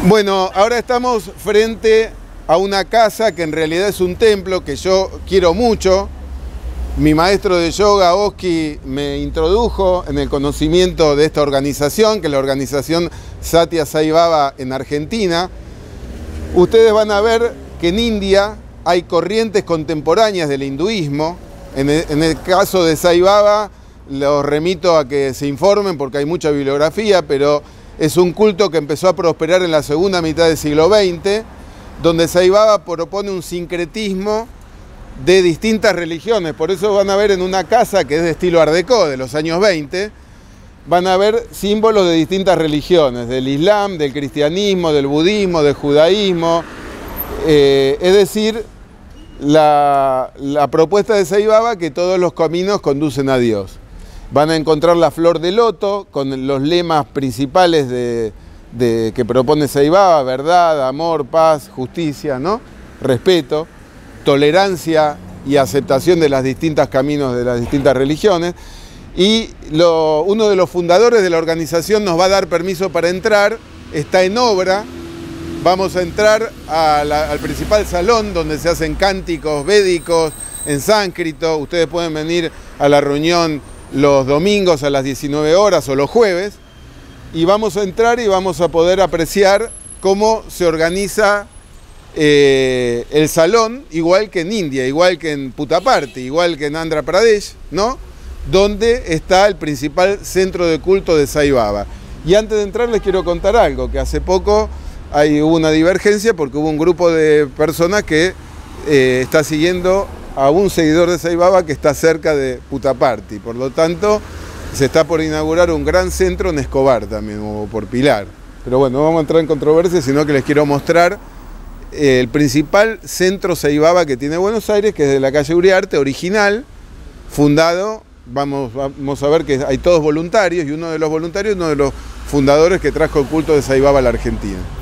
Bueno, ahora estamos frente a una casa que en realidad es un templo que yo quiero mucho. Mi maestro de yoga, Oski, me introdujo en el conocimiento de esta organización, que es la organización Satya Sai Baba en Argentina. Ustedes van a ver que en India hay corrientes contemporáneas del hinduismo. En el caso de Sai Baba, los remito a que se informen porque hay mucha bibliografía, pero es un culto que empezó a prosperar en la segunda mitad del siglo XX, donde Sai Baba propone un sincretismo de distintas religiones. Por eso van a ver en una casa que es de estilo Art Deco, de los años 20, van a ver símbolos de distintas religiones, del Islam, del cristianismo, del budismo, del judaísmo. Es decir, la propuesta de Sai Baba que todos los caminos conducen a Dios. Van a encontrar la flor de loto con los lemas principales que propone Sai Baba: verdad, amor, paz, justicia, ¿no? Respeto, tolerancia y aceptación de los distintos caminos de las distintas religiones. Y uno de los fundadores de la organización nos va a dar permiso para entrar, está en obra. Vamos a entrar al principal salón donde se hacen cánticos védicos en sánscrito. Ustedes pueden venir a la reunión los domingos a las 19 horas o los jueves, y vamos a entrar y vamos a poder apreciar cómo se organiza el salón, igual que en India, igual que en Puttaparthi, igual que en Andhra Pradesh, ¿no? Donde está el principal centro de culto de Sai Baba. Y antes de entrar les quiero contar algo, que hace poco hubo una divergencia porque hubo un grupo de personas que está siguiendo a un seguidor de Sai Baba que está cerca de Puttaparthi. Por lo tanto, se está por inaugurar un gran centro en Escobar también, o por Pilar. Pero bueno, no vamos a entrar en controversia, sino que les quiero mostrar el principal centro Sai Baba que tiene Buenos Aires, que es de la calle Uriarte, original, fundado, vamos a ver que hay todos voluntarios, y uno de los voluntarios, uno de los fundadores que trajo el culto de Sai Baba a la Argentina.